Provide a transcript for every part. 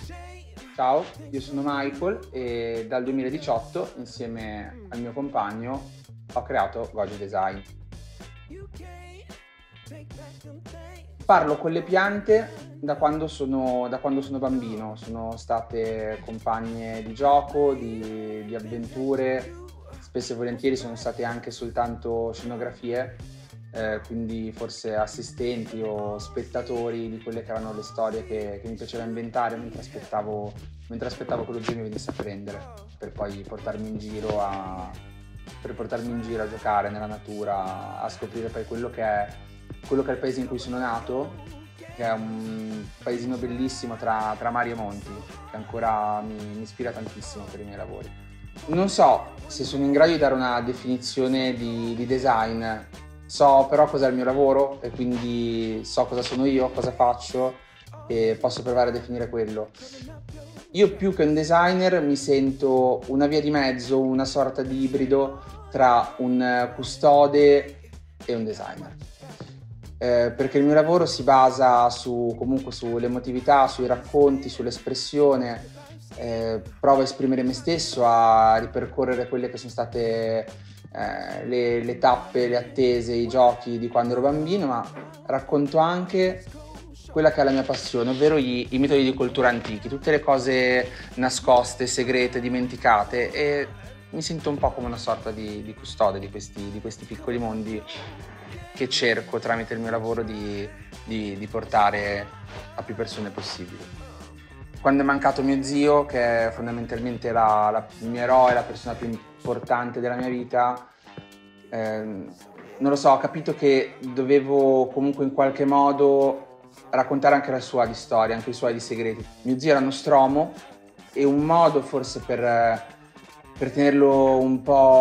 Ciao, io sono Michael e dal 2018 insieme al mio compagno ho creato Goji Design. Parlo con le piante da quando sono bambino, sono state compagne di gioco, di avventure, spesso e volentieri sono state anche soltanto scenografie, quindi forse assistenti o spettatori di quelle che erano le storie che mi piaceva inventare mentre aspettavo che lo zio mi venisse a prendere per poi portarmi in giro a giocare nella natura, a scoprire poi quello che è il paese in cui sono nato, che è un paesino bellissimo tra mari e monti, che ancora mi ispira tantissimo per i miei lavori. Non so se sono in grado di dare una definizione di design, so però cos'è il mio lavoro e quindi so cosa sono io, cosa faccio e posso provare a definire quello. Io più che un designer mi sento una via di mezzo, una sorta di ibrido tra un custode e un designer. Perché il mio lavoro si basa comunque sull'emotività, sui racconti, sull'espressione, provo a esprimere me stesso, a ripercorrere quelle che sono state le tappe, le attese, i giochi di quando ero bambino, ma racconto anche quella che è la mia passione, ovvero i metodi di cultura antichi, tutte le cose nascoste, segrete, dimenticate, e mi sento un po' come una sorta di custode di questi piccoli mondi che cerco tramite il mio lavoro di portare a più persone possibili. Quando è mancato mio zio, che è fondamentalmente il mio eroe, la persona più importante della mia vita, non lo so, ho capito che dovevo comunque in qualche modo raccontare anche la sua di storia, anche i suoi di segreti. Mio zio era nostromo e un modo forse per tenerlo un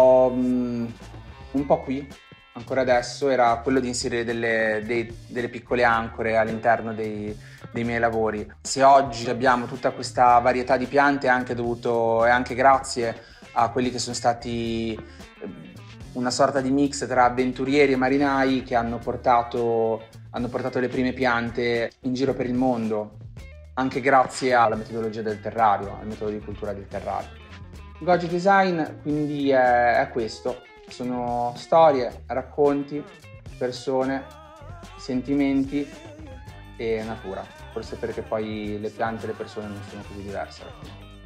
po' qui, ancora adesso, era quello di inserire delle piccole ancore all'interno dei miei lavori. Se oggi abbiamo tutta questa varietà di piante è anche grazie a quelli che sono stati una sorta di mix tra avventurieri e marinai che hanno portato le prime piante in giro per il mondo, anche grazie alla metodologia del terrario, al metodo di cultura del terrario. Goji Design quindi è questo, sono storie, racconti, persone, sentimenti e natura, forse perché poi le piante e le persone non sono così diverse.